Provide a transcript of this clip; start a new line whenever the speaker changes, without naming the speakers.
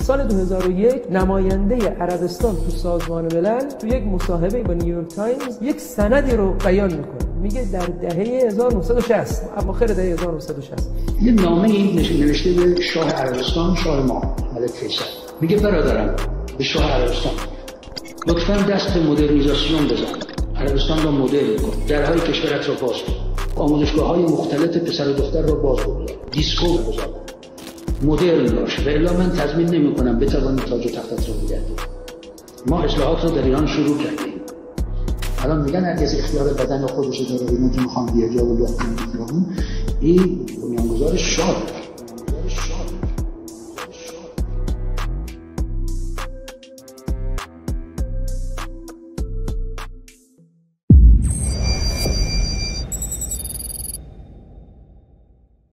سال 2001 نماینده عربستان تو سازمان ملل تو یک مصاحبه با نیویورک تایمز یک سندی رو بیان میکنه، میگه در دهه 1960 اواخر دهه 1960
یه نامه‌ای نوشته به شاه عربستان، شاه ما ملک فیصل، میگه برادرم به شاه عربستان لطفاً دست به مدرنیزاسیون بزن، عربستان را مدرن کن، درهای کشورت را باز کن، آموزشگاه‌های مختلف پسر و دختر را باز بگذار، دیسکو بگذار، مدرن باش، و الا من تضمین نمی‌کنم بتوانی تاج و تختت را بگردی. ما اصلاحات را در ایران شروع کردیم. الان میگن هر کسی اختیار بدن خودش داره، اینا که میخوان بیاجا و لطفاً این بنیانگذار شاه